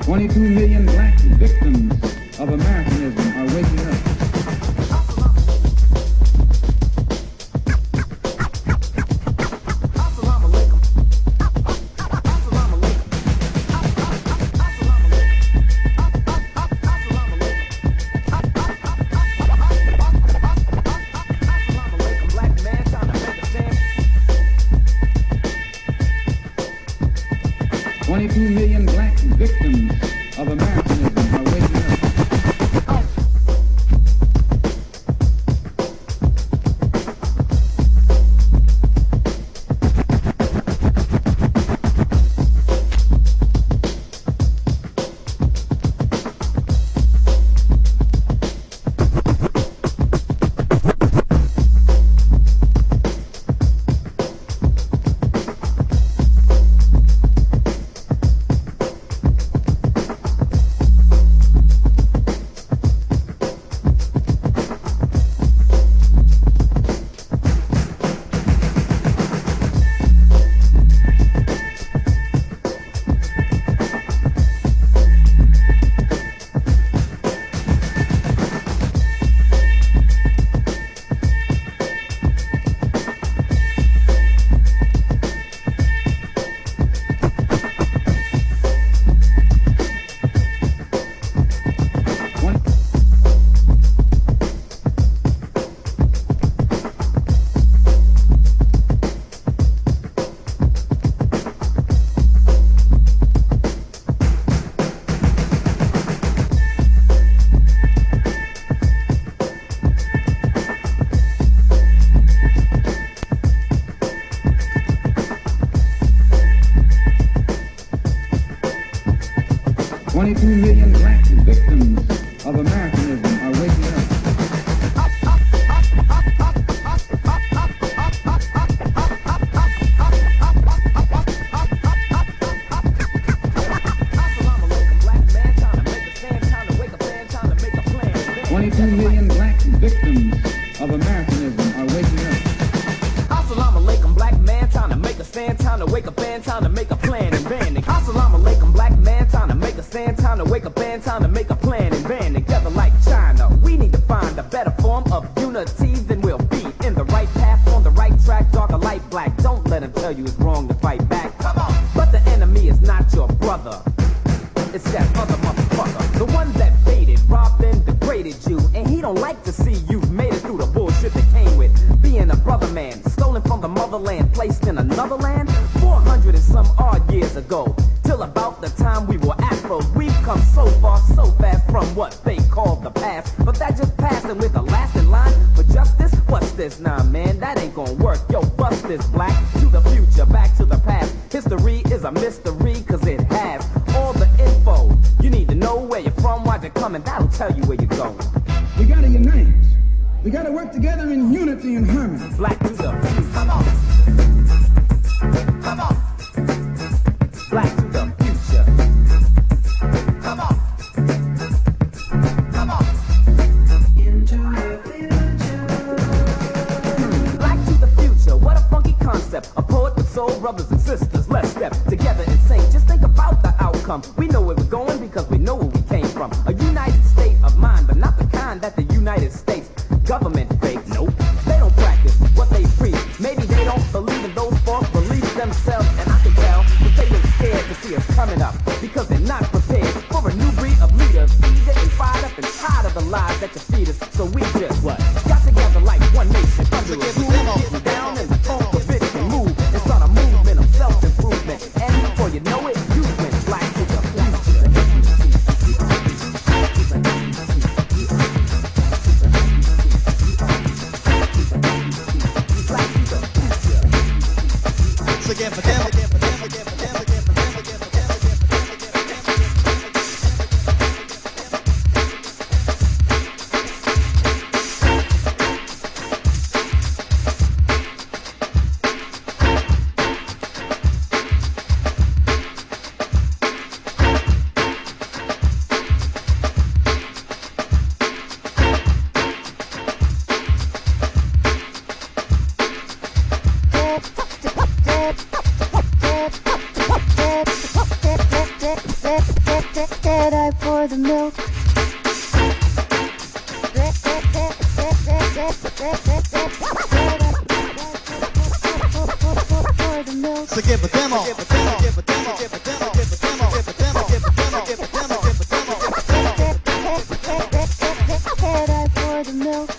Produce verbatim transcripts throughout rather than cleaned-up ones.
twenty-two million black victims of Americanism are waking up. twenty-two million black victims of Americanism are waking up. twenty-two million black victims of Americanism are waking up. twenty-two million black victims of Americanism are waking up. Assalamu alaikum, black man, time to make a stand, time to wake up and time to make a plan and band it. Assalamu alaikum, black man, time to make a stand, time to wake up and time to make a plan and band together like China. We need to find a better form of unity, then we'll be in the right path, on the right track, dark or light black. Don't let them tell you it's wrong to fight back. Come on. But the enemy is not your brother. It's that other motherfucker, the one that baited, robbed and degraded you, and he don't like to see you've made it through the bullshit that came with being a brother man, stolen from the motherland, placed in another land, four hundred and some odd years ago, till about the time we were Afros. We've come so far, so fast from what they call the past, but that just passed, and with the last in line for justice, what's this? Nah man, that ain't gonna work. Yo, bust this, black, to the future, back to the past. History is a mystery, cause it has all the info. You need to know where you're from, why you're coming, that'll tell you where you're going. We gotta unite. We gotta work together in unity and harmony. Black to the future. Come on. Come on. Black to the future. Come on. Come on. Into the future. Black to the future. What a funky concept. A poet with soul brothers and sisters. Let's step together and sing. Just think about the outcome. We know where we're going because we know where we came from. A united state of mind, but not the kind that the United States government fakes. Nope. They don't practice what they preach. Maybe they don't believe in those false beliefs themselves. And I can tell that they look scared to see us coming up, because they're not prepared for a new breed of leaders. Getting fired up and tired of the lies that you feed us. So we just what? Got together like one nation under a rule, getting down in the funk of it and move and start a movement of self-improvement. And before you know it, you went black to the future. Did I pour the milk? So give a demo, give a demo, give a demo, give a demo, give a demo, give a demo, give a demo, give a demo, give a demo, give a demo. Did I pour the milk?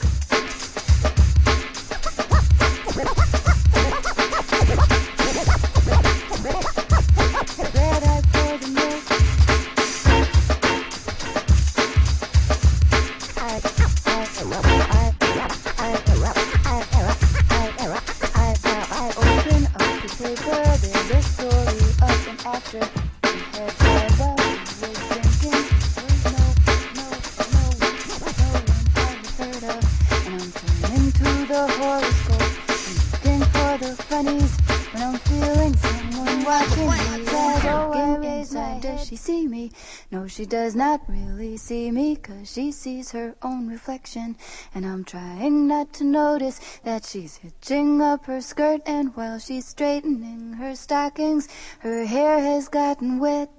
She does not really see me, 'cause she sees her own reflection. And I'm trying not to notice that she's hitching up her skirt, and while she's straightening her stockings, her hair has gotten wet.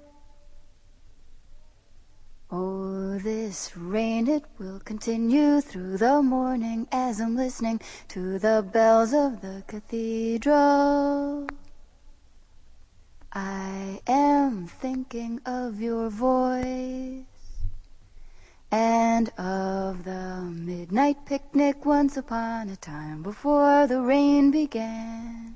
Oh, this rain, it will continue through the morning as I'm listening to the bells of the cathedral. I am thinking of your voice and of the midnight picnic once upon a time before the rain began.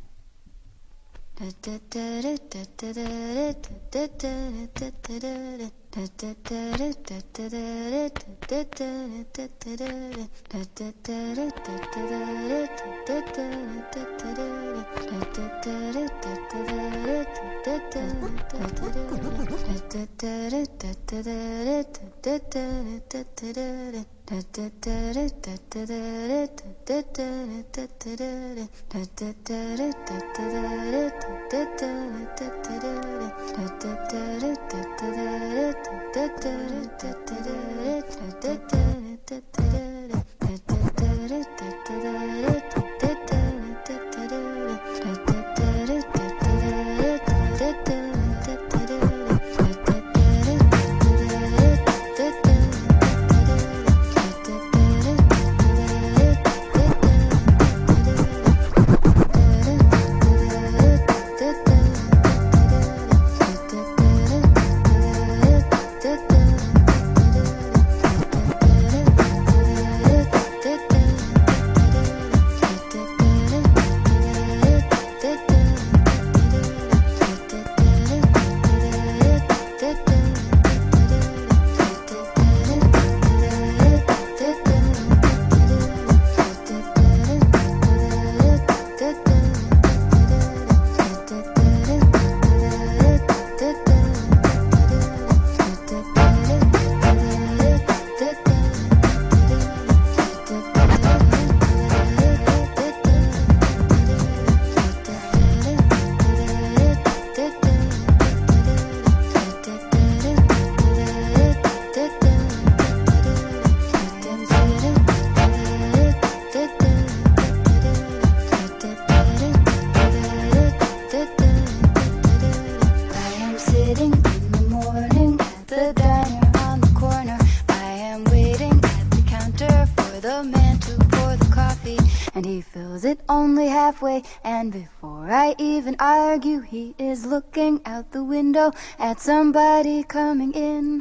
And before I even argue, he is looking out the window at somebody coming in.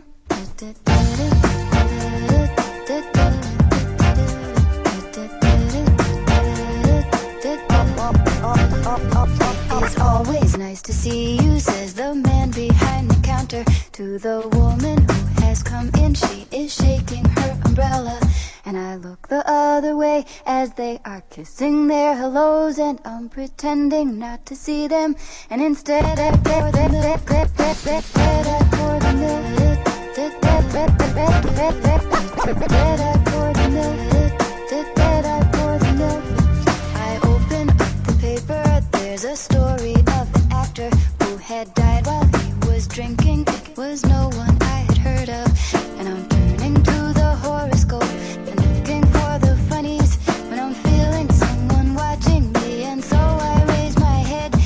It's always nice to see you, says the man behind the counter to the woman who has come in. She is shaking her umbrella, and I look the other way as they are kissing their hellos, and I'm pretending not to see them. And instead I pour the milk, I pour the milk, I pour the milk, I pour the milk. I open up the paper, there's a story of an actor who had died while he was drinking. It was no one I had heard of, and I'm turning to the horoscope and looking for the funnies when I'm feeling someone watching me, and so I raise my head.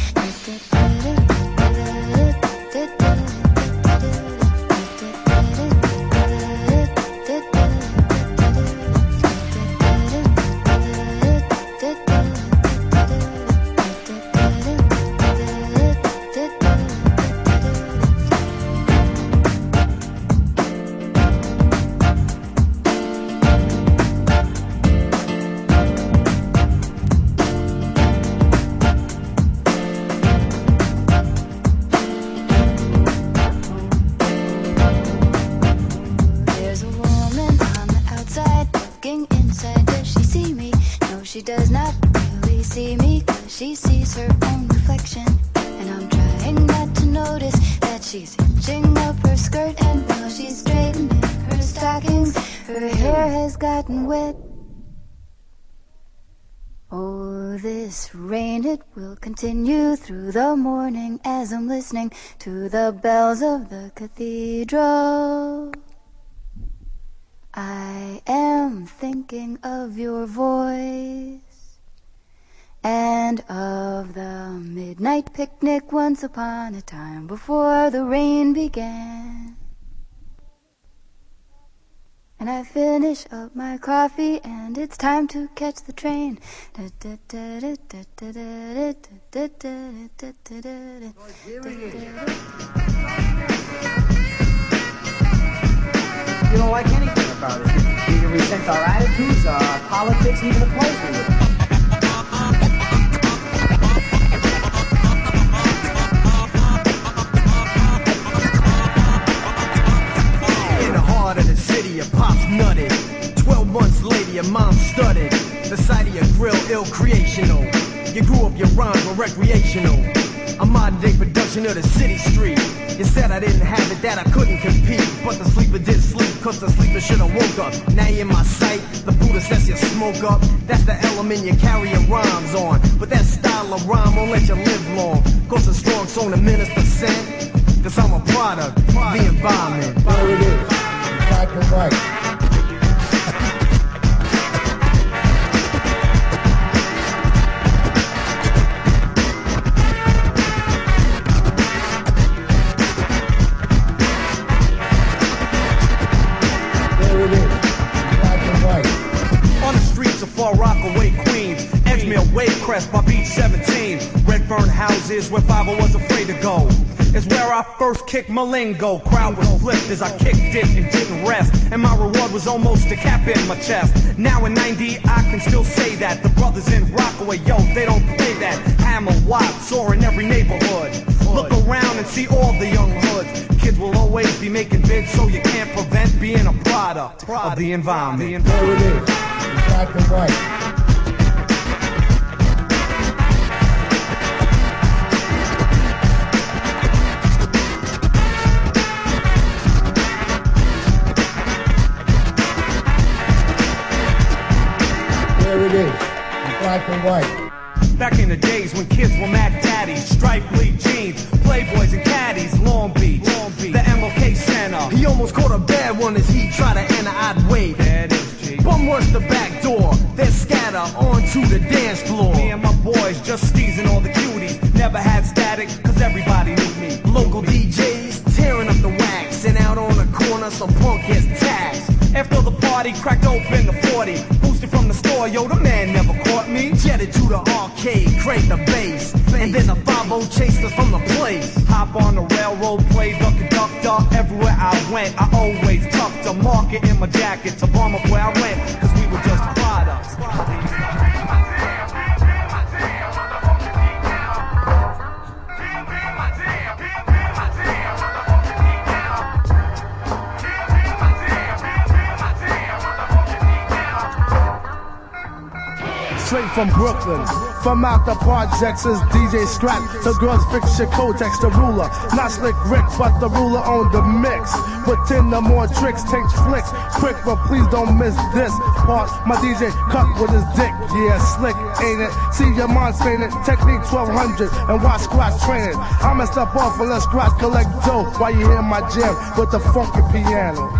does not really see me, cause she sees her own reflection. And I'm trying not to notice that she's hitching up her skirt, and while she's straightening her stockings, her hair has gotten wet. Oh, this rain, it will continue through the morning as I'm listening to the bells of the cathedral. I am thinking of your voice and of the midnight picnic once upon a time before the rain began. And I finish up my coffee and it's time to catch the train. You don't like anything about it. You, you resent our attitudes, our politics, even the clothes we wear. In the heart of the city, your pop's nutted. Twelve months later, your mom studied. The sight of your grill, ill-creational. You grew up, your rhymes were recreational. A modern-day production of the city street. You said I didn't have it, that I couldn't compete. But the sleeper did sleep, cause the sleeper should've woke up. Now you're in my sight, the Buddha says you smoke up. That's the element you carry your rhymes on. But that style of rhyme won't let you live long. Cause a strong song the minister sent. Cause I'm a product, the environment. There it is, black and white. Rockaway, Queens, Edgemere, Wavecrest by Beach seventeen. Redfern houses where five was afraid to go. It's where I first kicked my lingo. Crowd was flipped as I kicked it and didn't rest. And my reward was almost a cap in my chest. Now in ninety, I can still say that. The brothers in Rockaway, yo, they don't play that. Hammer, Watts, or in every neighborhood. Look around and see all the young hoods. Kids will always be making bids, so you can't prevent being a product of the environment. There it is, black and white. There it is, black and white. Back in the days when kids were Mac Daddies, striped bleed jeans, Playboys and caddies, Long Beach, Long Beach, the M L K Center. He almost caught a bad one as he tried to enter, I'd wait. Bum rush the back door, then scatter onto the dance floor. Me and my boys just steezing all the cuties. Never had static, cause everybody knew me. Local D Js tearing up the wax, and out on the corner some punk gets taxed. After the party, cracked open the forty. Boosted from the store, yo, the man never caught me. Jetted to the arcade, cranked the bass. And then the five oh chased us from the place. Hop on the railroad, play the conductor. Everywhere I went, I always tucked a market in my jacket to bomb up where I went. Cause we were just products. Straight from Brooklyn, from out the projects is D J Scrap. So girls fix your Kotex, the ruler. Not Slick Rick, but the ruler on the mix. Put ten or more tricks, takes flicks. Quick, but please don't miss this part. My D J cut with his dick. Yeah, slick, ain't it? See your mind saying it. Technique twelve hundred and watch scratch training. I'ma step off and let scratch collect dough while you hear my jam with the funky piano.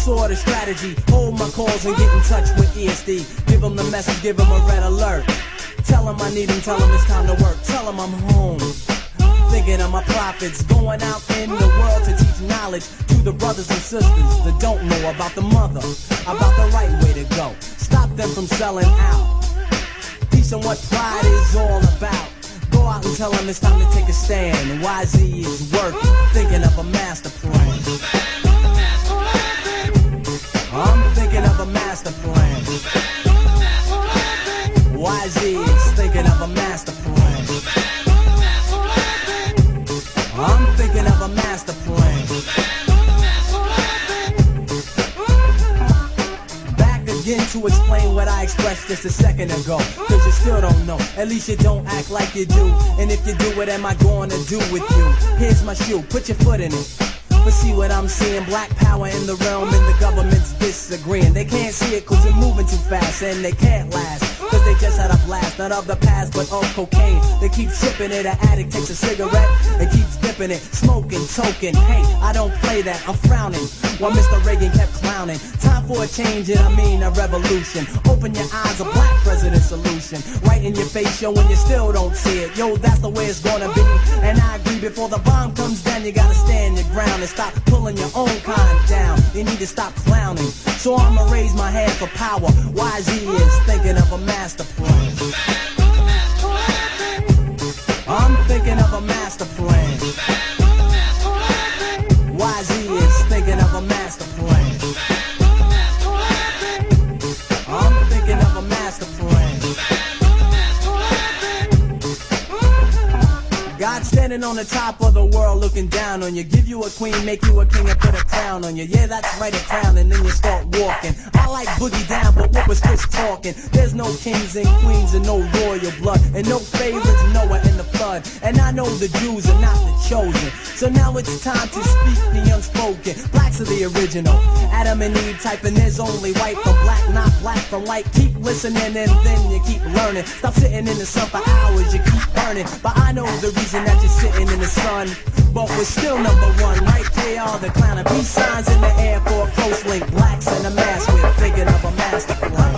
sort of strategy. Hold my calls and get in touch with E S D. Give them the message, give them a red alert. Tell them I need them, tell them it's time to work. Tell them I'm home, thinking of my profits. Going out in the world to teach knowledge to the brothers and sisters that don't know about the mother, about the right way to go. Stop them from selling out. Teach them what pride is all about. Go out and tell them it's time to take a stand. Y Z is working, thinking of a master plan. I'm thinking of a master plan. Y Z is thinking of a master plan. I'm thinking of a master plan. Back again to explain what I expressed just a second ago. Cause you still don't know, at least you don't act like you do. And if you do, what am I going to do with you? Here's my shoe, put your foot in it. But see what I'm seeing, black power in the realm and the government's disagreeing. They can't see it cause you're moving too fast and they can't last. Cause they just had a blast, not of the past but of cocaine. They keep sipping it, an addict takes a cigarette and keeps dipping it, smoking, token. Hey, I don't play that, I'm frowning while Mister Reagan kept clowning. Time for a change and I mean a revolution. Open your eyes, a black president solution. Right in your face, yo, when you still don't see it. Yo, that's the way it's gonna be. And I agree, before the bomb comes down, you gotta stand your ground and stop pulling your own kind down. You need to stop clowning. So I'ma raise my hand for power. Y Z is thinking of a master plan. I'm thinking of a master plan. Y Z is thinking of a master plan. I'm thinking of a master plan. God standing on the top of the world looking down on you. Give you a queen, make you a king and put a crown on you. Yeah, that's right, a crown, and then you start walking. I like boogie down, but what was Chris talking? There's no kings and queens and no royal blood, and no favorites, Noah in the flood. And I know the Jews are not the chosen, so now it's time to speak the unspoken. Blacks are the original, Adam and Eve typing. There's only white from black, not black from white. Keep listening and then you keep learning. Stop sitting in the sun for hours, you keep burning. But I know the reason that you're sitting in the sun, but we're still number one. Right there are the clown and peace signs in the air for a close link. Blacks in a mask, we're thinking of a master plan.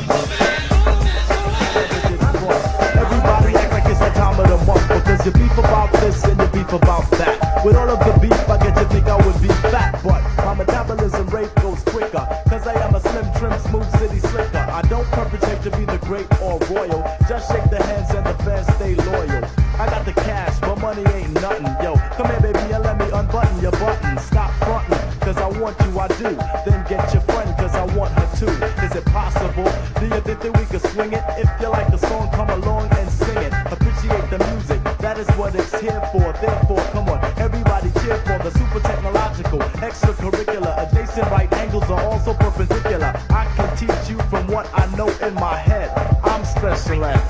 Everybody act like it's the time of the month, because you beef about this and you beef about that. With all of the beef, I get you think I would be fat, but my metabolism rate goes quicker, cause I am a slim, trim, smooth city slicker. I don't perpetrate to be the great or royal, just shake the hands and the fans stay loyal. I got the cash, but money ain't nothing. Yo, come here, baby, and let me unbutton your button. Stop frontin', cause I want you, I do. Then get your friend, cause I want her too. Is it possible? Do you think that we could swing it? If you like the song, come along and sing it. Appreciate the music, that is what it's here for. Therefore, come on, everybody cheer for the super technological, extracurricular. Adjacent right angles are also perpendicular. I can teach you from what I know in my head. I'm special ed.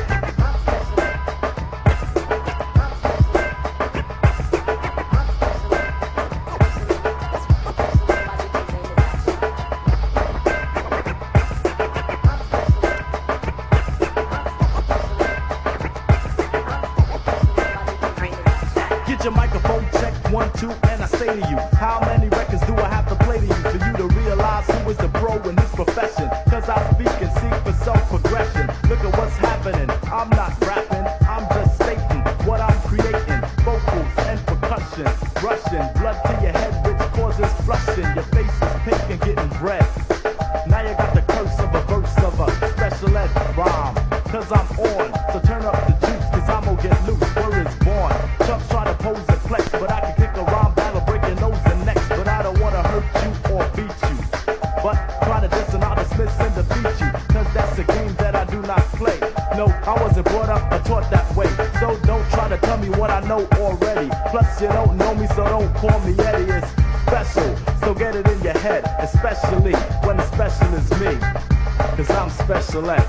Your microphone check, one, two, and I say to you, how many records do I have to play to you for you to realize who is the pro in this profession? Cause I speak and seek for self-progression. Look at what's happening, I'm not rapping, I'm just stating what I'm creating. Vocals and percussion, rushing blood to your head, which causes flushing. Your face is pink and getting red. Now you got the curse of a verse of a special ed rhyme. Cause I'm on, so turn up the juice, cause I'm gonna get loose, word is born. Chumps try to pose and flex, but I can kick a rhyme battle, break your nose and necks. But I don't wanna hurt you or beat you, but try to diss and I'll dismiss and defeat you, cause that's a game that I do not play. No, I wasn't brought up or taught that way, so don't try to tell me what I know already. Plus you don't know me, so don't call me Eddie. It's special, so get it in your head, especially when the special is me, cause I'm special ed.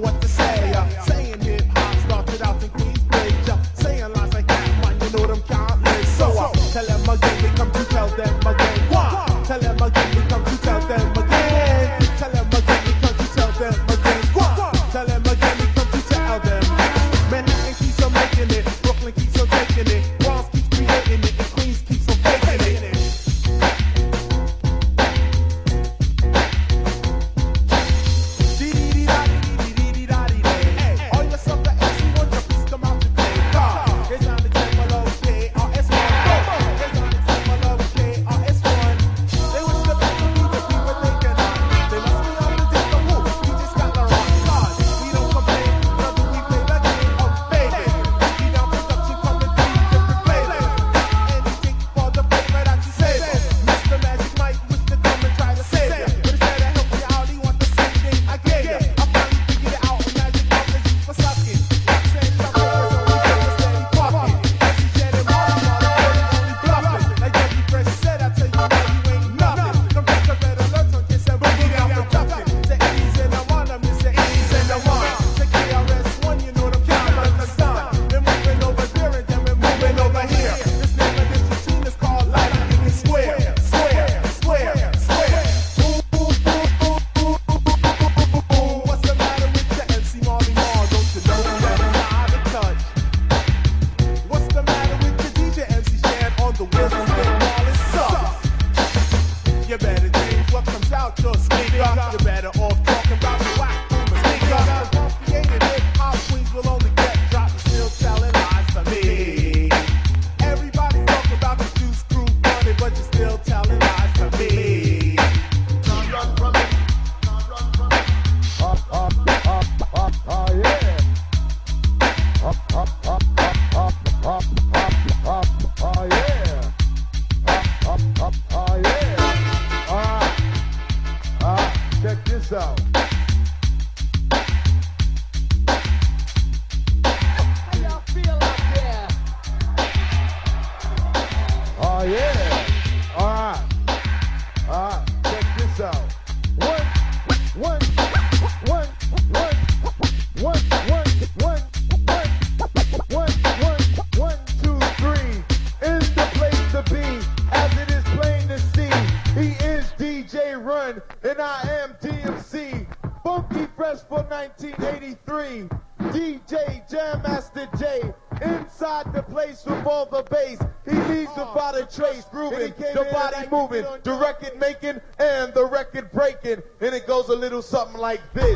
what to say. Uh, saying hip hop started out in Queensbridge. Uh, saying lines like that, man, you know them can't live. So uh, tell them again, we come to tell them again. What? Tell them again, we come to tell them again. Tell them again, we come to tell them again. What? Tell them again, we come to tell them. Manhattan keeps on making it, Brooklyn keeps on taking it, Bronx keeps creating it, and Queens keeps on faking it. Something like this.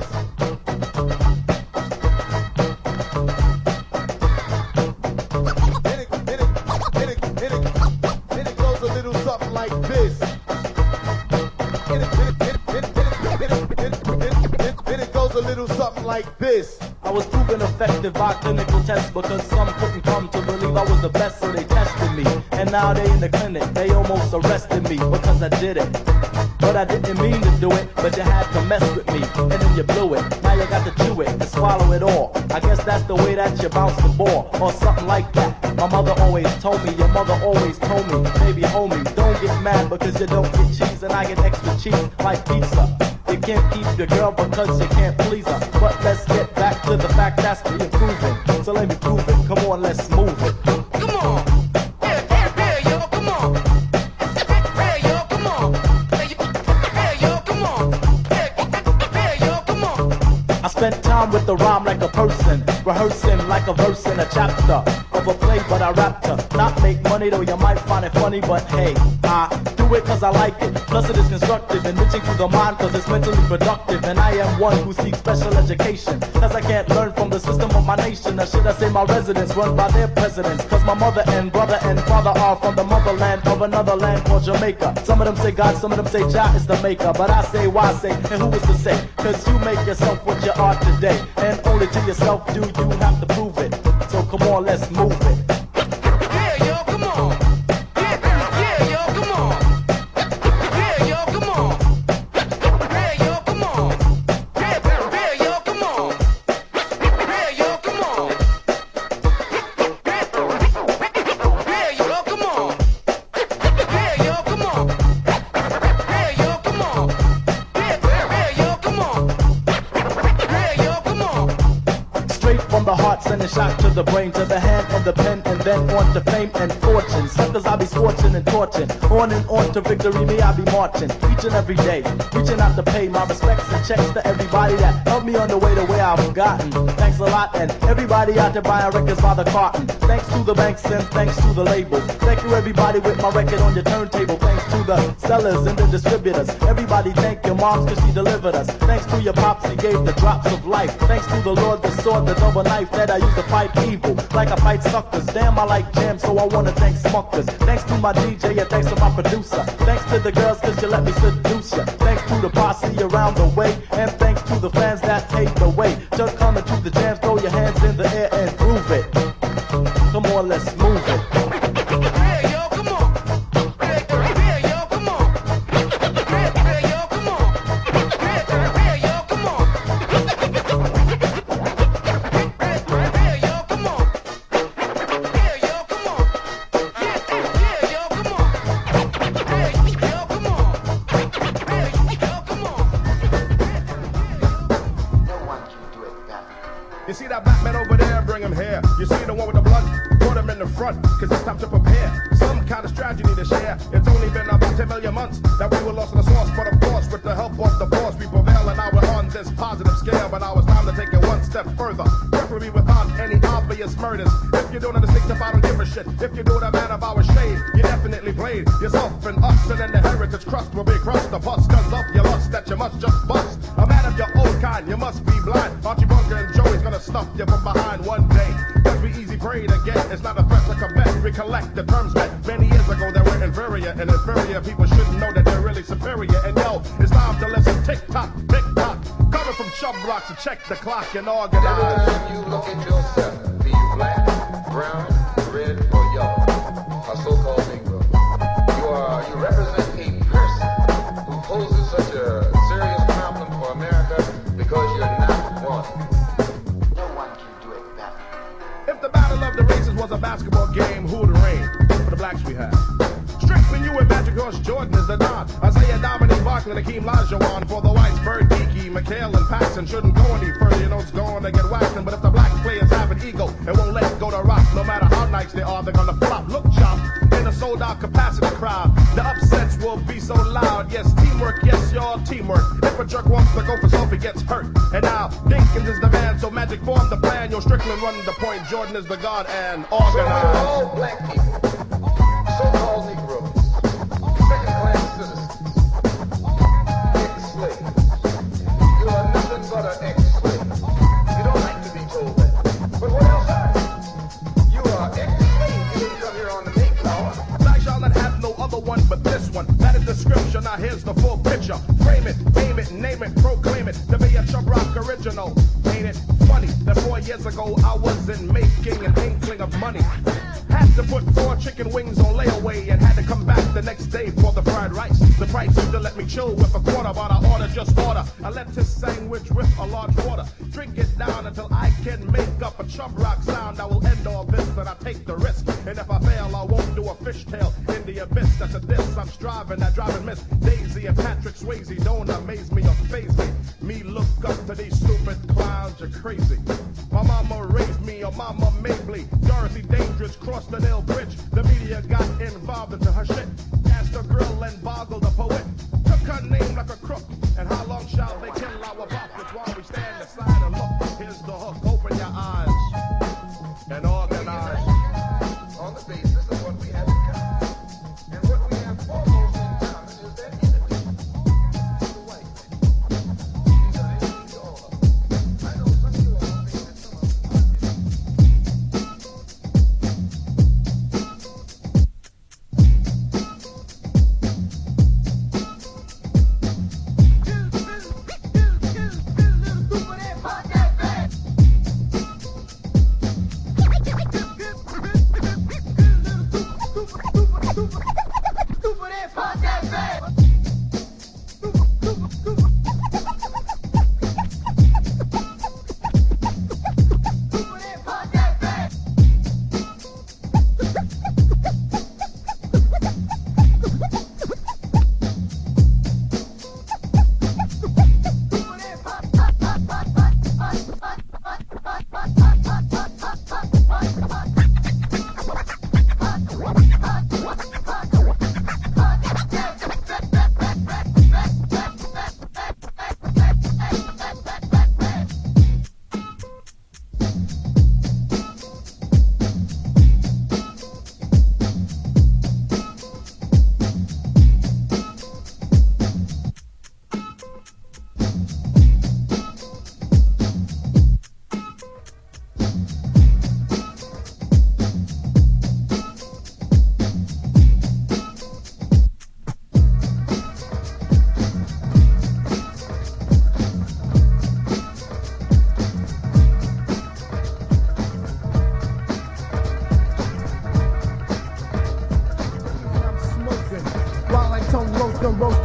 And it, and it, and it, and it, and it goes a little something like this. And it, and it, and it, and it, and it, and it goes a little something like this. I was proven effective by clinical tests because some couldn't come to believe I was the best, so they tested me. And now they in the clinic, they almost arrested me because I did it. But I didn't mean to do it, but you had to mess with me, and then you blew it. Now you got to chew it and swallow it all. I guess that's the way that you bounce the ball, or something like that. My mother always told me, your mother always told me, baby homie, don't get mad because you don't get cheese, and I get extra cheese like pizza. You can't keep your girl because you can't please her. But let's get back to the fact that's the improving. So let me prove it, come on, let's move it. Come on! Spent time with the rhyme like a person, rehearsing like a verse in a chapter of a play, but I rapped her. Not make money though, you might find it funny, but hey, I do it cause I like it. Plus it is constructive, enriching to the mind cause it's mentally productive. And I am one who seeks special education, cause I can't learn from the system of my nation. Or should I say my residents run by their presidents, cause my mother and brother and father are from the motherland of another land called Jamaica. Some of them say God, some of them say Jah is the maker, but I say why say, and who is to say? Cause you make yourself what you are today, and only to yourself do you have to prove it. So come on, let's move it. Yeah, yo, come on. Yeah, yeah, yo, come on. Yeah, yo, come on. Yeah, yo, come on. Yeah, yeah, yo, come on. Yeah, yo, come on. Yeah, yo, come on. Yeah, yo, come on. Yeah, yo, come on. Yeah, yo, come on. Yeah, yo, come on. from the heart, sending shock to the brain, to the hand and the pen, and then on to fame and fortune. Suckers I be scorching and torching, on and on to victory, me I be marching, each and every day, reaching out to pay my respects and checks to everybody that helped me on the way to where I've gotten. Thanks a lot, and everybody out there buying records by the carton. Thanks to the banks and thanks to the label. Thank you everybody with my record on your turntable. Thanks to the sellers and the distributors. Everybody thank your moms cause she delivered us. Thanks to your pops, he gave the drops of life. Thanks to the Lord, the sword, the double knife that I use to fight evil. Like I fight suckers. Damn, I like jam, so I wanna thank Smuckers. Thanks to my D J and thanks to my producer. Thanks to the girls cause you let me seduce ya. Thanks to the posse around the way. And thanks to the fans that take the way. Just coming to the jams, throw your hands in the air and groove it. Come on, let's move it. You see the one with the blood? Put him in the front, cause it's time to prepare some kind of strategy to share. It's only been about ten million months that we were lost in the source, but of course, with the help of the force, we prevail, and now we're on this positive scale. But now it's time to take it one step further, preferably without any obvious murders. If you don't understand, if I don't give a shit, if you do the man of our shade, you definitely played yourself and us, and then the heritage crust will be crushed. The bust cause of your lust that you must just bust. A man of your own kind, you must be blind. Archie Bunker and Joey's gonna stuff you from behind one day. Cause we easy prey to get, it's not a threat to combat. Recollect the terms met many years ago that were inferior, and inferior people shouldn't know that they're really superior. And yo, it's time to listen tick-tock, tick-tock. Coming from Chub Rock to check the clock and organize. Every time you look at yourself, be you black, brown, red, or yellow, a so-called Negro, you are you represent a person who poses such a serious problem for America because you're not one. No one can do it better. If the battle of the races was a basketball game, who would reign? For the blacks we have Strickland, you and Magic Horse Jordan is the Don. Isaiah, Dominique, Barkley, Hakeem Olajuwon. For the whites, Bird, Geeky, McHale, and Paxson shouldn't go any further. You know it's going to get whacked. But if the black players have an ego and won't let go to rock, no matter how nice they are, they're gonna flop. Look, chop in a sold-out capacity crowd. The upsets will be so loud. Yes, teamwork. Yes, y'all teamwork. If a jerk wants to go for self, he gets hurt. And now Dinkins is the man, so Magic formed the plan. Yo, Strickland running the point. Jordan is the god and organized. So all black people, so-called Negroes, second-class citizens, ex-slaves. You are nothing but an ex-slave. You don't like to be told that. But what else are you? You are ex-slave. You didn't come here on the Mayflower. Black shall not have no other one but this one. That is the scripture. Now here's the full picture. Frame it, aim it, name it, proclaim it. To be a Chub Rock original. Ain't it funny that four years ago I wasn't making an inkling of money? Had to put four chicken wings on layaway and had to come back the next day for the fried rice. The price used to let me chill with a quarter, but I order just order. I let this sandwich with a large water. Drink it down until I can make up a Chub Rock sound. I will end all this, but I take the risk. And if I fail, I won't do a fishtail in the abyss. That's a diss. I'm striving, I drive and miss. Daisy and Patrick Swayze don't amaze me or faze me. Me look up to these stupid clowns, you're crazy. My mama raised me, or Mama Mabley. Dorothy Dangerous crossed the Nail Bridge. The media got involved into her shit. Asked the girl and boggled the poet. Took her name like a crook. And how long shall they kill our prophets while we stand aside and look? Here's the hook. Open your eyes and organize. On the basis of what we have in common. And what we have foremost in common is that enemy. The white man. He's an enemy to all of us. I know some of you all think that some of us are enemies.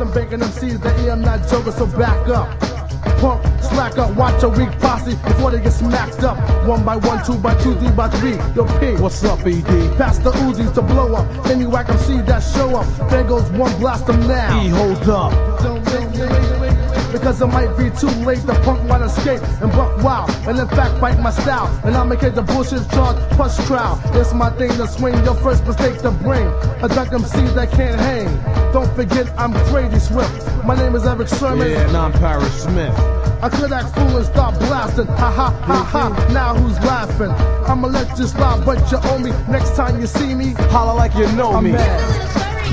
I'm banking M Cs, the E, I'm not joking, so back up. Punk, slack up, watch a weak posse before they get smacked up. One by one, two by two, three by three. Yo, P, what's up, E D? Pass the Uzis to blow up. Any whack M C that show up. There goes one, blast them now. E, hold up. Don't wait, wait, wait, wait. Because it might be too late, the punk might escape and buck wild, and in fact bite my style, and I'll make it the bullshit charge plus trial. It's my thing to swing, your first mistake to bring a dunk M C that can't hang. Don't forget I'm crazy swift. My name is Eric Sherman. Yeah, and I'm Paris Smith. I could act fool and start blasting. Ha ha ha ha. Now who's laughing? I'ma let you slide, but you owe me. Next time you see me, holla like you know I'm me. Mad.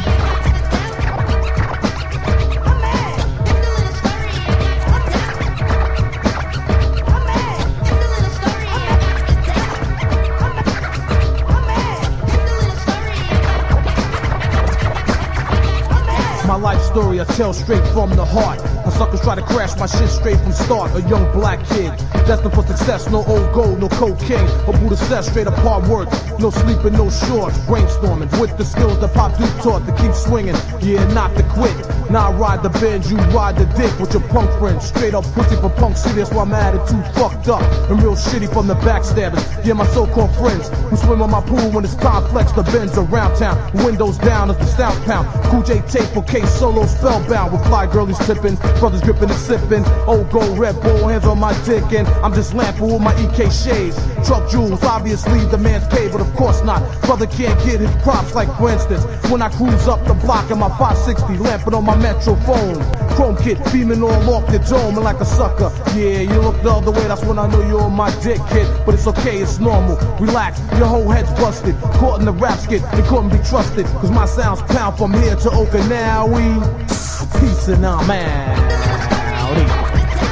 My life story I tell straight from the heart. My suckers try to crash my shit straight from start. A young black kid, destined for success. No old gold, no cocaine, or Buddha says straight up hard work. No sleeping, no shorts, brainstorming with the skills that Pop Duke taught to keep swinging. Yeah, not to quit. Now I ride the Benz, you ride the dick with your punk friends. Straight up pussy for punk, see that's why my attitude fucked up and real shitty from the backstabbers. Yeah, my so-called friends who swim on my pool when it's time flex the Benz around town. Windows down as the South Pound. Cool J tape for K solo spellbound with fly girlies tipping, brothers gripping and sipping. Old gold Red Bull, hands on my dick, and I'm just lamping with my E K shades. Truck jewels, obviously the man's paid, but of course not. Brother can't get his props like for instance when I cruise up the block in my five sixty, lamping on my Metro phone. Chrome kit beaming all off the dome and like a sucker. Yeah, you look the other way, that's when I know you're on my dick, kid. But it's okay, it's normal. Relax, your whole head's busted. Caught in the rap skit, it couldn't be trusted. Cause my sounds pound from here to Okinawa. Peace and I'm out.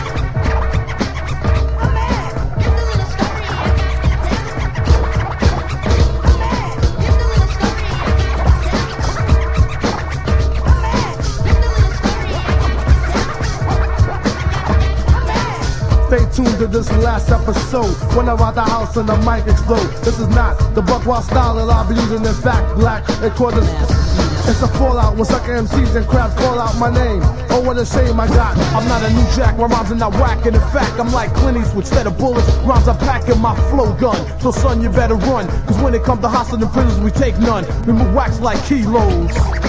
Stay tuned to this last episode. When I ride the house and the mic explode. This is not the Buckwild style that I'll be using. In fact, black, it called this. It's a fallout when sucker M Cs and crowds call out my name. Oh, what a shame I got. I'm not a new jack, my rhymes are not whack. And in fact, I'm like Clint Eastwood. Instead of bullets, rhymes are packing my flow gun. So son, you better run. Cause when it comes to hostile and prisons, we take none. We move wax like kilos.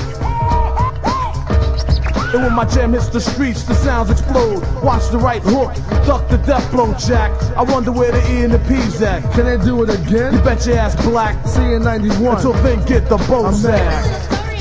And when my jam hits the streets, the sounds explode. Watch the right hook, duck the death blow, Jack. I wonder where the E and the P's at. Can they do it again? You bet your ass black. See you in ninety-one. Until then, get the boat sack.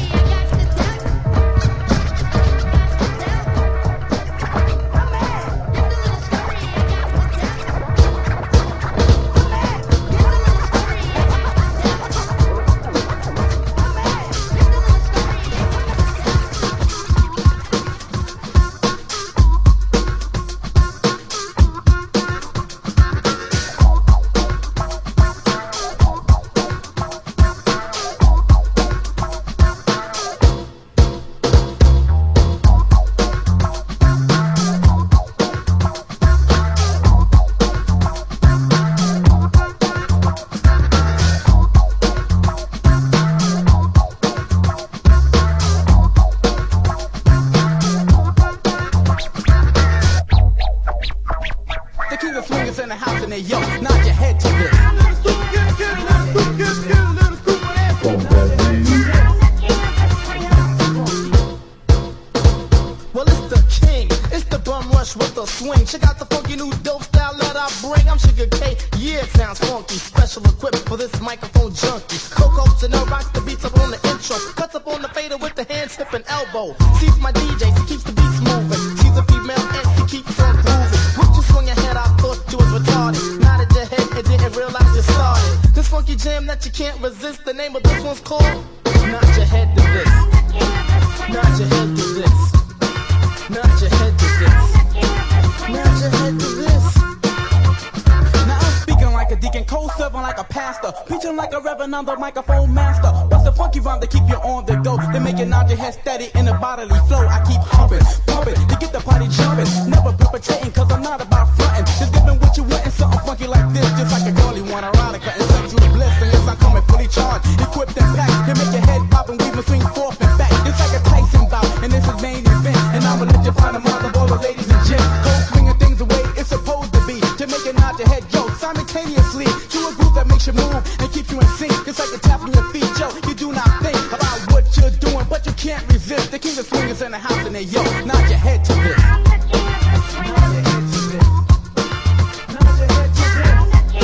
Sees my D J, she keeps the beats moving. She's a female and she keeps on grooving. Would you swing your head? I thought you was retarded. Nodded your head and didn't realize you started. This funky jam that you can't resist. The name of this one's called Nod Your Head to This. Nod your head to this. Nod your head to this. Nod your head to this. Now I'm speaking like a deacon, co-serving like a pastor, preaching like a reverend, I'm the microphone master. What's the funky rhyme to keep you on the go? They make you nod your head steady in a bodily flow. I keep humping, pumping to get the party jumping. Never perpetrating cause I'm not about fronting. Just giving what you want and something funky like this. Just like a girl you want erotica and sexual bliss. And yes, I'm coming fully charged, equipped and packed. You make your head pop and weave between forth and back. It's like a Tyson bout and this is main event. flow simultaneously to a groove that makes you move and keeps you in sync. It's like the tapping your feet, yo. You do not think about what you're doing, but you can't resist. The king of swingers in the house and they yo, nod your head to this. Nod your head to this. Nod your head to this.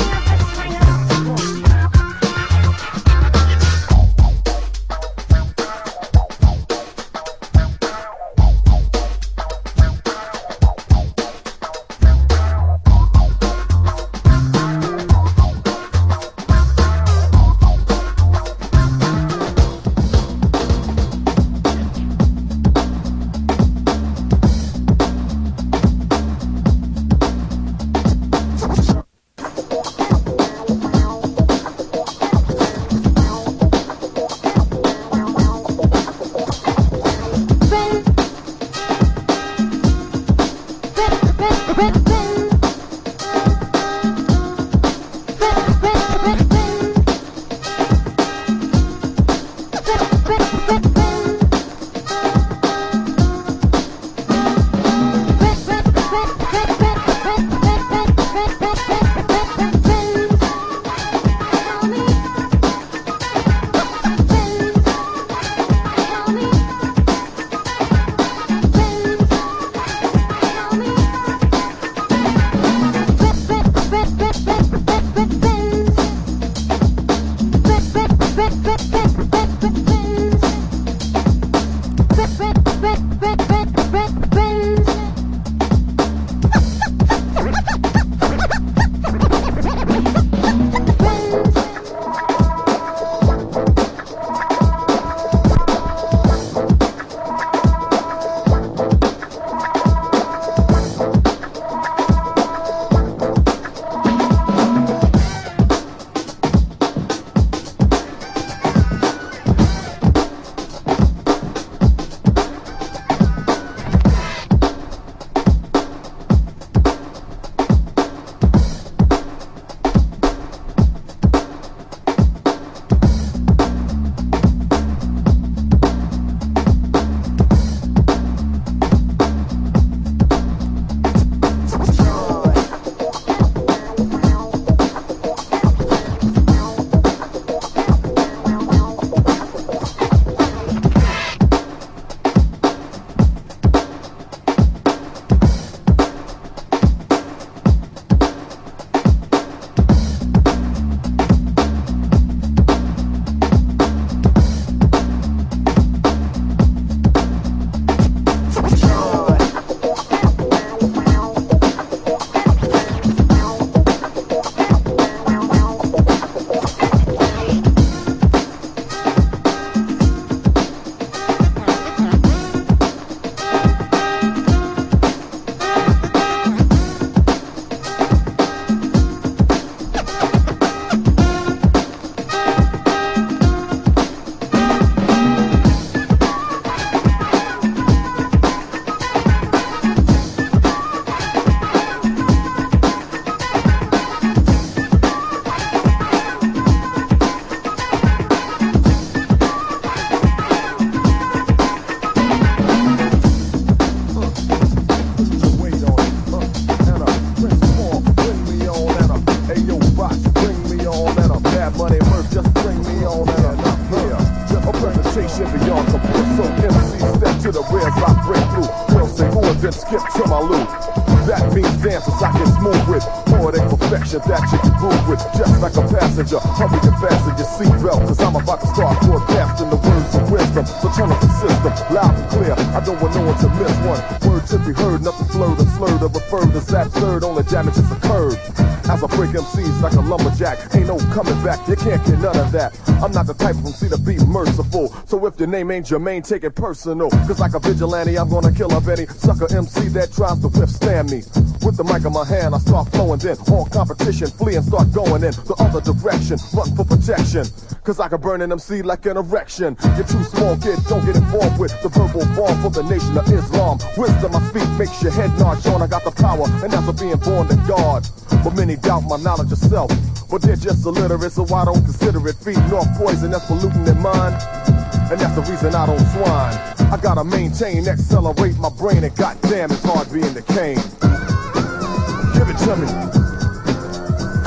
skip to my loop. That means dances I can smooth with. Poetic perfection that you can groove with. Just like a passenger, hurry and fasten your seatbelt, cause I'm about to start broadcasting the words of wisdom. So turn up the system, loud and clear. I don't want no one to miss one word to be heard. Nothing slurred or slurred or referred as absurd. Only damages occurred as I break M Cs like a lumberjack. Ain't no coming back, you can't get none of that. I'm not the type of M C to be merciful. So if your name ain't Jermaine, take it personal. Cause like a vigilante, I'm gonna kill off any sucker M C that tries to withstand me. With the mic in my hand, I start flowing, then all competition flee and start going in the other direction. Run for protection, cause I can burn an M C like an erection. You're too small, kid, don't get involved with the verbal bomb for the nation of Islam. Wisdom I speak makes your head nod, Sean, I got the power, and that's for being born to God. But many doubt my knowledge of self, but they're just illiterate, so I don't consider it. Feeding off poison that's polluting their mind, and that's the reason I don't swine. I gotta maintain, accelerate my brain, and goddamn it's hard being the king. Give it to me.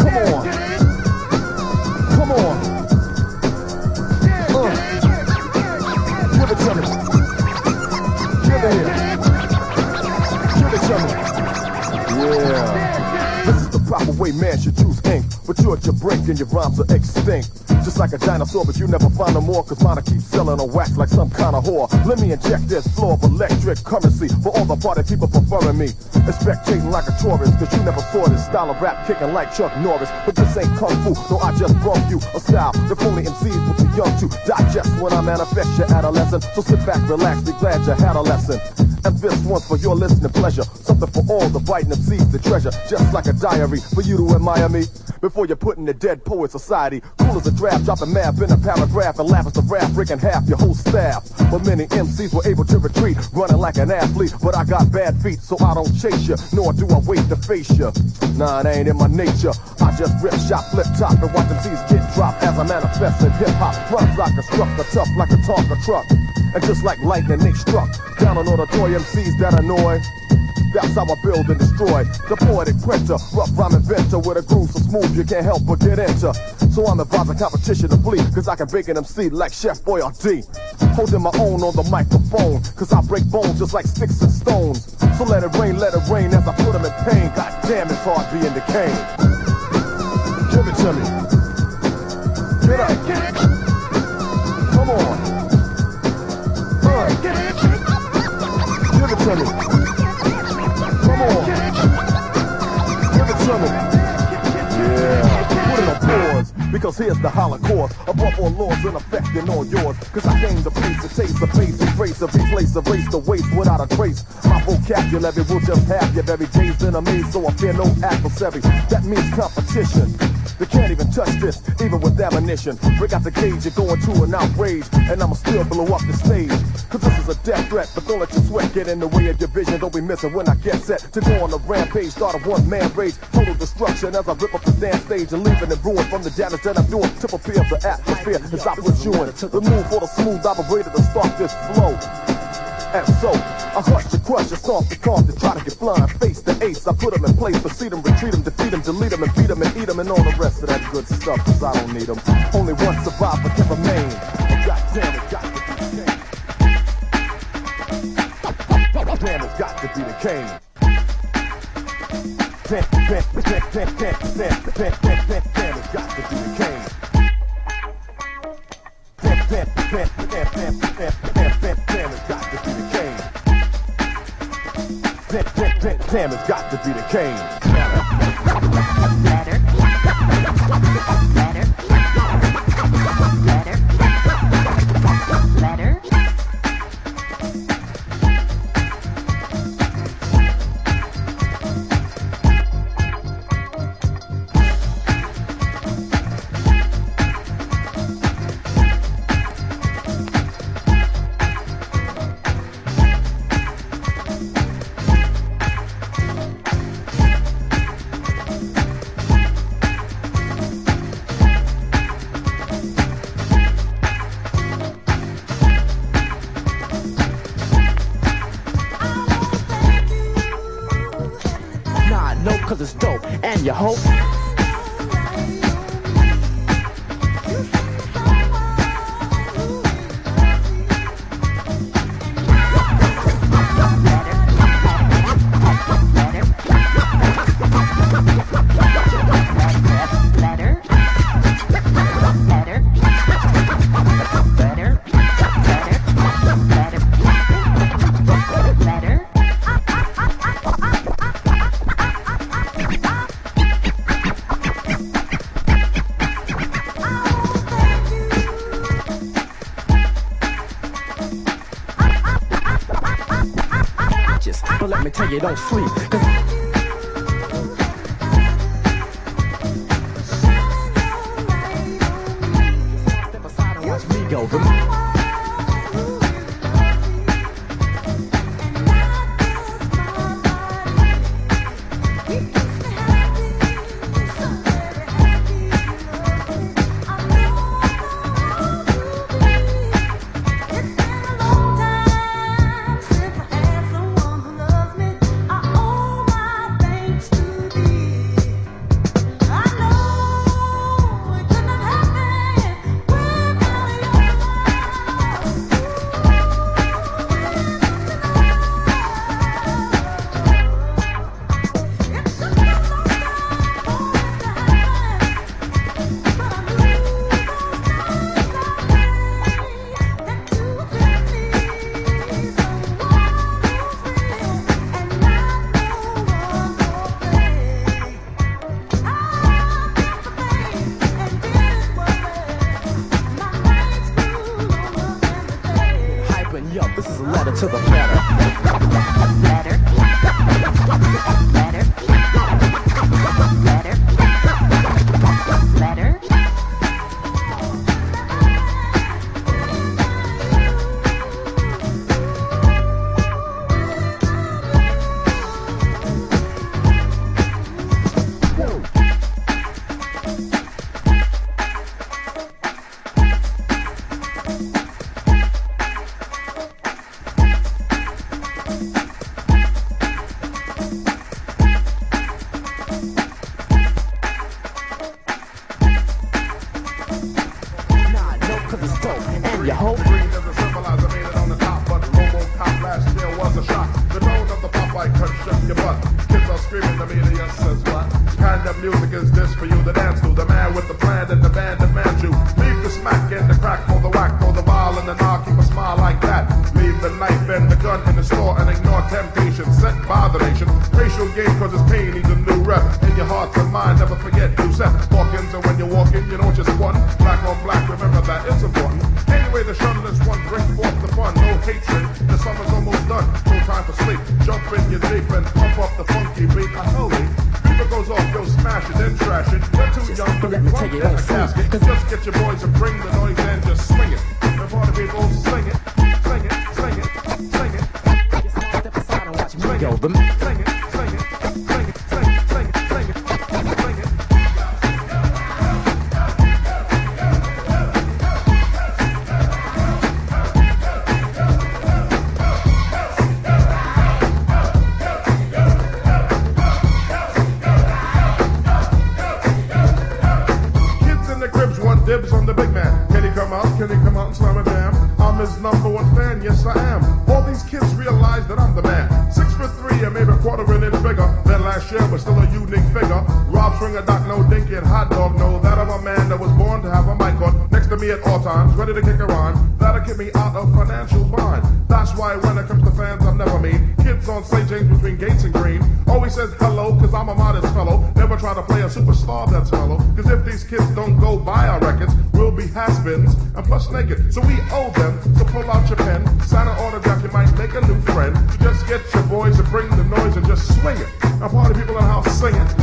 way man should choose ink. But you're at your brink and your rhymes are extinct. Just like a dinosaur, but you never find no more, cause mine keep selling on wax like some kind of whore. Let me inject this flow of electric currency for all the party people preferring me. And spectating like a tourist, cause you never saw this style of rap kicking like Chuck Norris. But this ain't kung fu, no, I just brought you a style that only M Cs will be young to digest when I manifest your adolescent. So sit back, relax, be glad you had a lesson. And this one's for your listening pleasure. Something for all the biting M Cs to treasure. Just like a diary for you to admire me. Before you put in the Dead Poet Society. Cool as a draft, dropping math in a paragraph and lavish the rap, breaking half your whole staff. But many M Cs were able to retreat, running like an athlete. But I got bad feet, so I don't chase you, nor do I wait to face you. Nah, it ain't in my nature. I just rip, shot, flip, top, and watch M Cs get dropped as I manifest in hip-hop. Runs like a struck, a tough like a Tonka truck. And just like lightning, they struck down on all the toy M Cs that annoy. That's how I build and destroy. The poetic printer, rough rhyme inventor with a groove so smooth you can't help but get into. So I'm advising competition to flee, cause I can bake an M C like Chef Boyardee. Holding my own on the microphone, cause I break bones just like sticks and stones. So let it rain, let it rain as I put them in pain. God damn, it's hard being the king. Give it to me. Get up. Come on. Uh. Give it to me. Come on. Give it to me. Yeah. Put it on pause, because here's the Holocaust. Above all laws and affecting all yours. Cause I came to place the taste of face and trace of replace, erase the waste without a trace. My vocabulary will just have your very days in a maze, so I fear no adversary. That means competition. They can't even touch this, even with ammunition. Break out the cage, you're going to an outrage, and I'ma still blow up the stage. Cause this is a death threat, but don't let your sweat get in the way of your vision. Don't be missing when I get set to go on a rampage. Start a one-man rage, total destruction as I rip up the damn stage and leaving it ruined from the damage that I'm doing to prepare the atmosphere as I pursue it. Remove all the smooth operator to start this flow. And so, I hush to crush, I stomp the calm to try to get flying. Face the ace, I put them in place, proceed them, retreat them, defeat them, delete them, and beat them, and eat them, and all the rest of that good stuff, cause I don't need them. Only one survivor can remain. God damn it, got to be the king. Damn, it's got to be the king. Damn, damn, damn, damn, damn, damn, damn, damn, damn, it's got to be the king. Damn, damn, damn, damn, damn, damn, damn, damn, damn, it's got to be the king. Damn, damn, damn, damn, it's got to be the king. Better. Better. Better. Better. Cause it's dope, and you hope. But let me tell you, don't sleep. Step aside and watch me go. Oh to the better. Better. Better. Better. Better. So we owe them, so pull out your pen, sign an autograph, you might make a new friend. Just get your boys to bring the noise and just swing it. Now party people in the house sing it.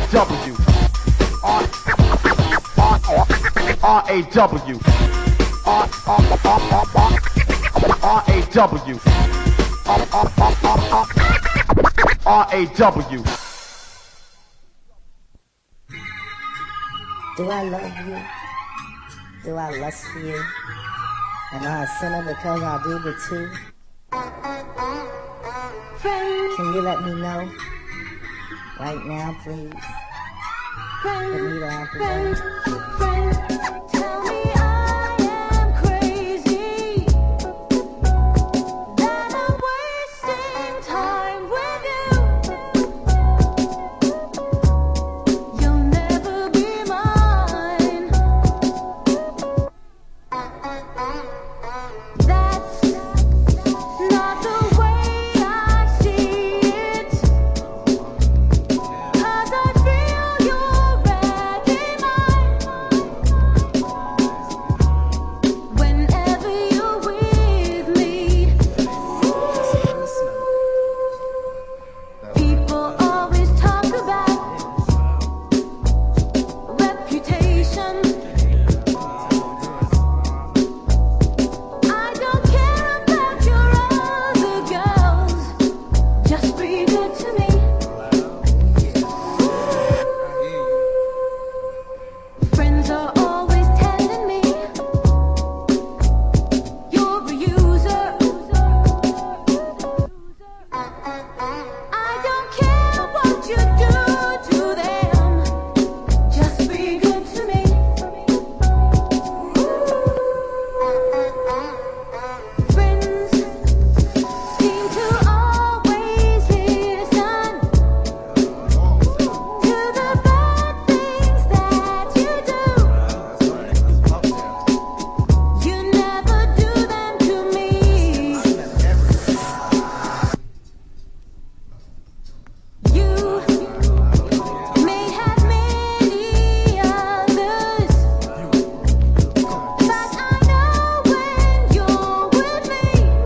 W. R R A W. R A W. R A W. Do I love you? Do I lust for you? Am I a sinner because I do the two? Can you let me know? Right now, please. Let me down, please. Tell me I am crazy, that I'm wasting time with you. You'll never be mine. That's not the way I see it, 'cause I feel you're ready mine. Whenever you're with me, people always talk about reputation. I don't care about your other girls, just be good to me. Friends are always telling me you're a user. I don't care what you do to them, just be good to me. Friends seem to always listen to the bad things that you do. You never do them to me. You may have many others, but I know when you're with me,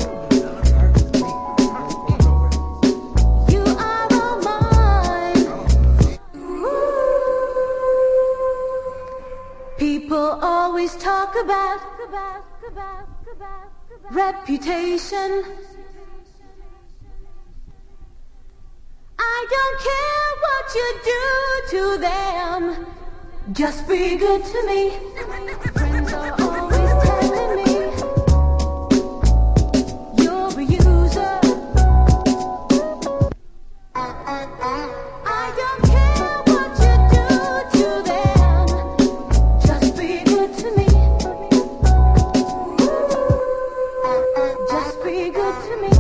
you are all mine. People always talk about reputation. I don't care what you do to them, just be good to me. Friends are always telling me you're a user. I don't care what you do to them, just be good to me. Just be good to me.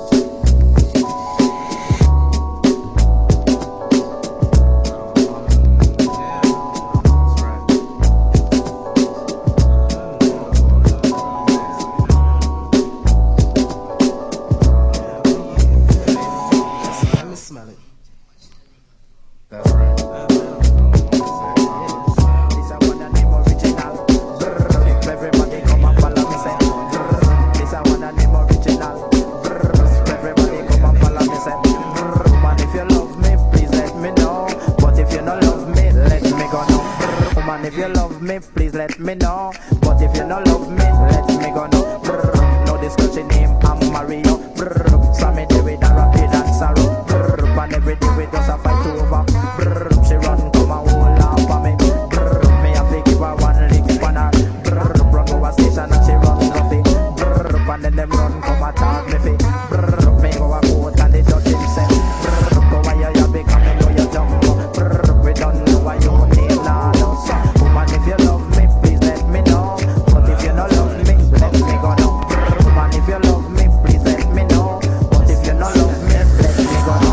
Let me smell it. That's right. This I want a name original. Brrr. Everybody come and follow me say. Brrr. This I want a name original. Brrr. Everybody come and follow me say. Brrr. Woman, if you love me, please let me know. But if you don't love me, let me go now. Brrr. Woman, if you love me, please let me know. But if you don't love me, let me go now. Brrr. No discussion name, I'm Mario. Brrr. Sammy David and Rapid and Sorrow. Brrr. And every day we just a fight over. Brrr. She run come and hold on for me. Brrr. Me have to give her one lick for her. Brrr. Run over station and she run coffee. Brrr. And then them run come and talk me fi. Brrr. Me go a court and the judge him say. Brrr. Go why you have become me know you jump. Brrr. We don't know why you need now no son. Woman if you love me please let me know. But if you don't love me let me go now. Brrr. Woman if you love me please let me know. But if you don't love me let me go now.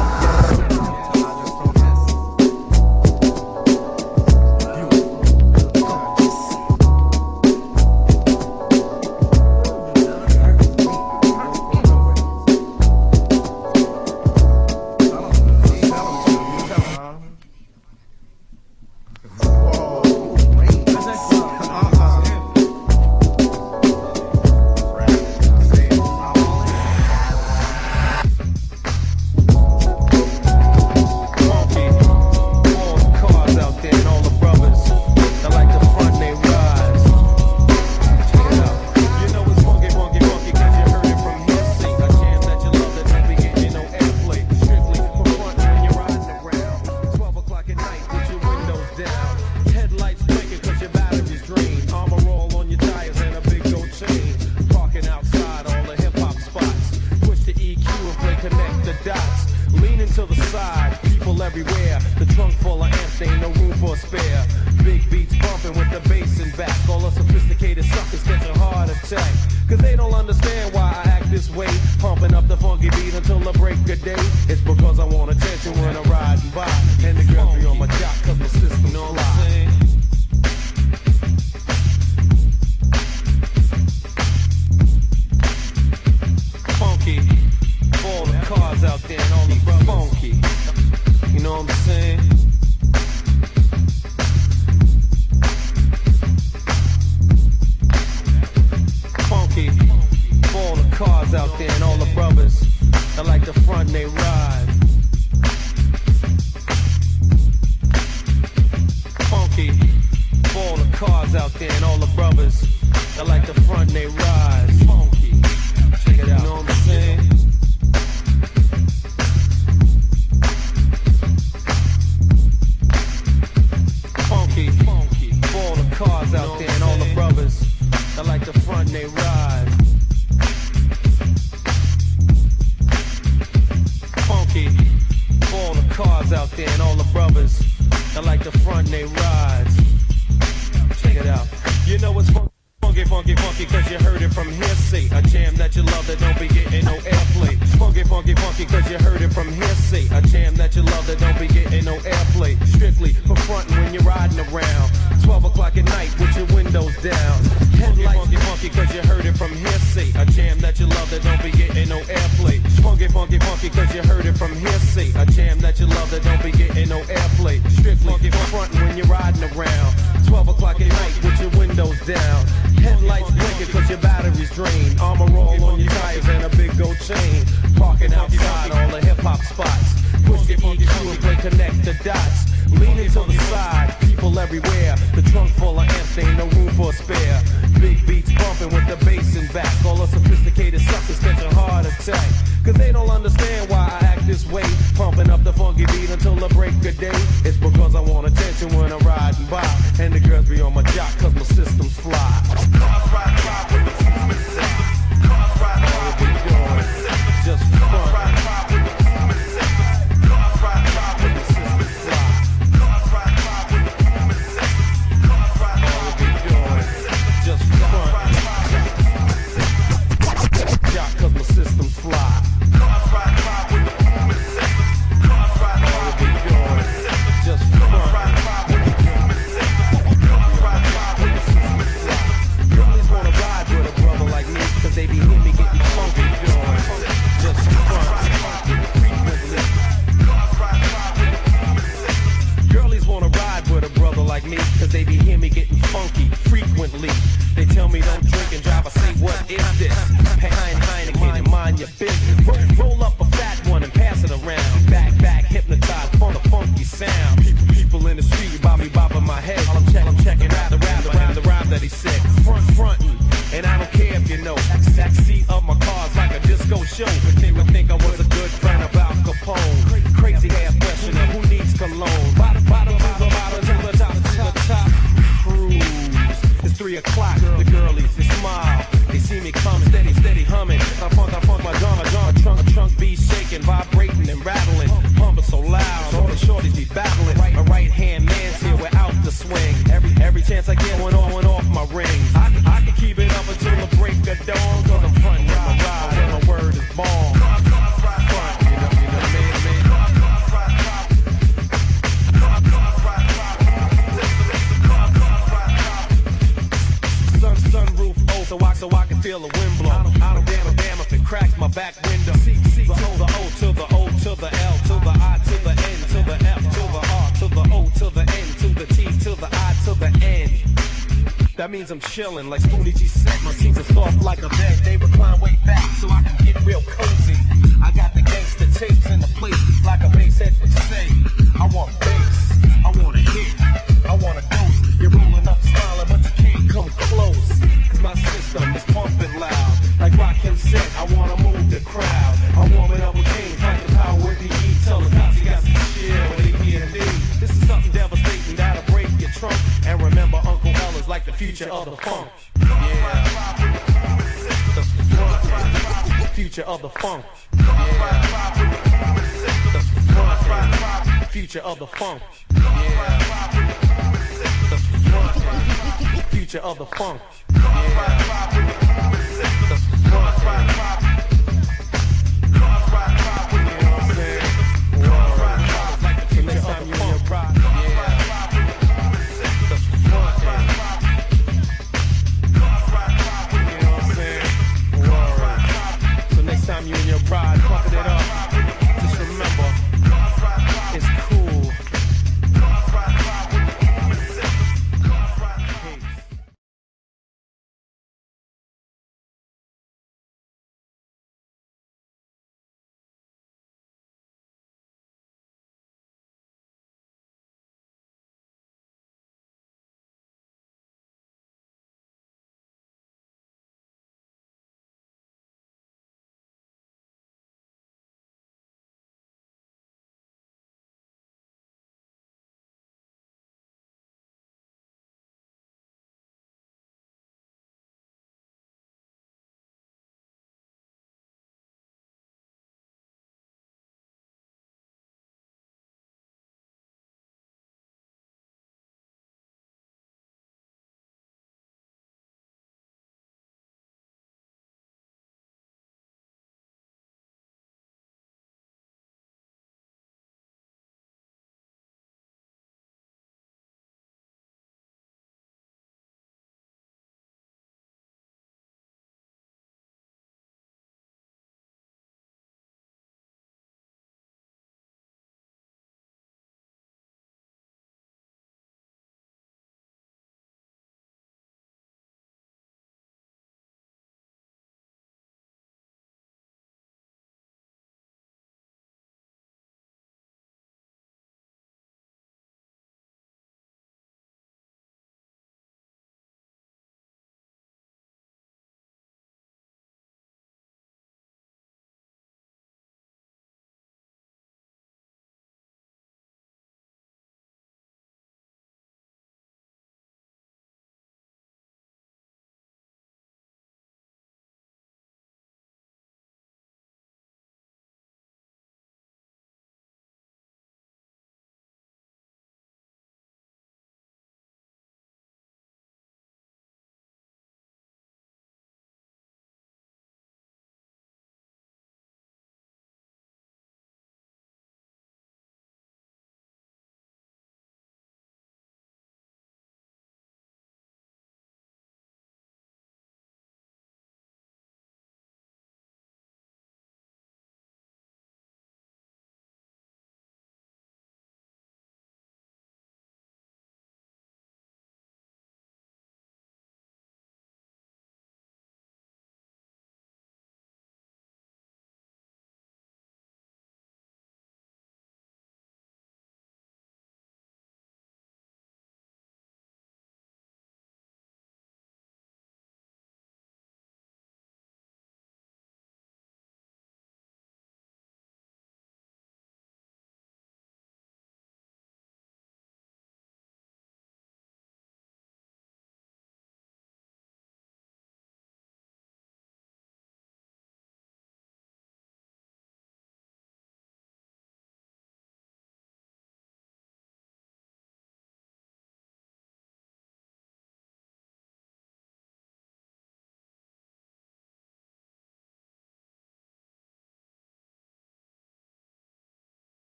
to the side, people everywhere. The trunk full of amps, ain't no room for a spare. Big beats bumping with the bass in back. All the sophisticated suckers catch a heart attack. Cause they don't understand why I act this way. Pumping up the funky beat until the break of day. It's because I want attention when I'm riding by. And the girls be on my jock cause my system's fly. Funky, all the cars out there and all the brothers funky. You know what I'm saying? Funky, all the cars out there and all the brothers that like the front and they ride. Funky, all the cars out there and all the brothers that like the front and they ride. Funky, check it out. You know what I'm saying? Funky, funky, all the cars out there and all the brothers that like the front and they ride. Funky, all the cars out there and all the brothers that like the front and they ride. Check it out. You know it's fun. Funky, funky, funky, cause you heard it from hearsay. A jam that you love that don't be getting no airplay. Funky, funky, funky, cause you heard it from hearsay. A jam that you love that don't be getting no airplay. Strictly for frontin' when you're riding around. twelve o'clock at night with your windows down. Headlights funky, funky, cause you heard it from hearsay. A jam that you love that don't be getting no airplay. Funky, funky, funky, cause you heard it from hearsay. A jam that you love that don't be getting no airplay. Strictly for frontin' when you're riding around. twelve o'clock at night with your windows down. Headlights blinking cause your battery's drained. Armor roll on your tires and a big gold chain. Parking outside all the hip-hop spots. Push the E Q and play connect the dots. Leaning to the side, people everywhere. The trunk full of amps, ain't no room for a spare. Big beats bumping with the bass in back. All the sophisticated suckers catch a heart attack. Cause they don't understand why I act this way. Pumping up the funky beat until the break of day. It's because I want attention when I'm riding by. And the girls be on my jock cause my system's fly. Cars ride by with the movement system. Cars ride by with the movement system. Just fun. Cars ride by with the movement system. Cars ride by with the system fly. Cars ride by with the movement system. Cars ride by with the movement system. Just fun. Jock cause my system's fly. Cars ride by with the movement system. Cars ride by with the movement system. Just fun. Cars ride by with the movement system. Cars ride by with the system fly. Girlies wanna ride with a brother like me, cause they be hear me getting funky, join. Just fun. Girlies wanna ride with a brother like me, cause they be hear me getting funky frequently. They tell me don't drink and drive, I say what is this? Behind Heineken and mind your business. Roll, roll up a fat one and pass it around. Back, back, hypnotized from the funky sound. People, people in the street bob me bobbing my head. I'm, check, I'm checking out the rap, the rap, the rhyme that he said. Front, frontin', and I don't care if you know. Back seat of my car's like a disco show. Think I think I was a good friend of Al Capone. Crazy half question of who needs cologne. Bottom, bottom, to the bottom, to the top, to the top. Cruise. It's three o'clock. The girlies, they smile. They see me come steady, steady humming. I funk, I funk my drum, my drum, trunk, trunk be shaking, vibrating and rattling. Pumping so loud, all the shorties be battling. My right hand man's here without the swing. Every every chance I get, one on, one off my ring. I, I can keep it up until the break of dawn. Cause I'm frontin' with my ride, and my word is born. Front, you know, you know, man, man. Sun, sunroof, oh, so I, so I can feel the wind blow. I don't, I don't damn a damn if it cracks my back window. C, C, the O, the O, to the O, to the L, to the I, to the N, to the F, to the R, to the O, to the N, to the T, to the I, to the N. That means I'm chillin', like Spoonie G said. My seats are soft like a bed. They recline way back so I can get real cozy. I got the gangster tapes in the place like a bass head would say. I want bass, I want a hit, I want a dose. You're rolling up smiling, but you can't come close. Cause my system is pumping loud. Like Rakim said, I wanna move the crowd. I'm warming up with Kings, like the power with the E. Tell the cops you got some shit with A P and D. This is something devastating that'll break your trunk. And remember, Uncle L is like the future of the funk. Yeah. The front. Future of the funk. Future of the funk. Future of the funk.